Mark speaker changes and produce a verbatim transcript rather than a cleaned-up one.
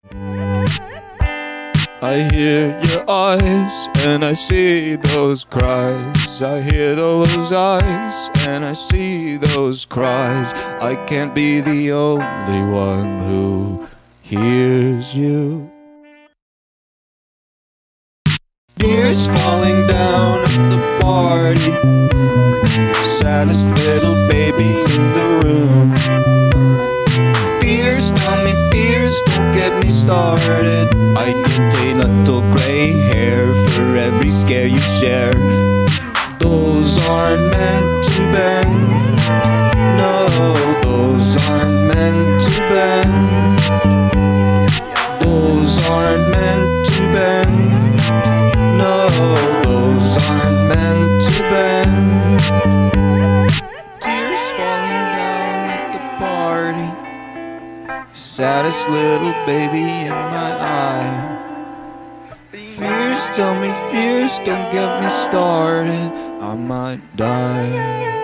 Speaker 1: I hear your eyes and I see those cries. I hear those eyes and I see those cries. I can't be the only one who hears you. Tears falling down at the party. Saddest little baby in the room. Fears, tell me fears, don't get me started. I get a little gray hair for every scare you share. Those aren't meant to bend. No, those aren't meant to bend. Those aren't meant to bend. No, those aren't meant to bend. Tears falling down at the party. Saddest little baby in my eye. Fears, tell me fears, don't get me started. I might die.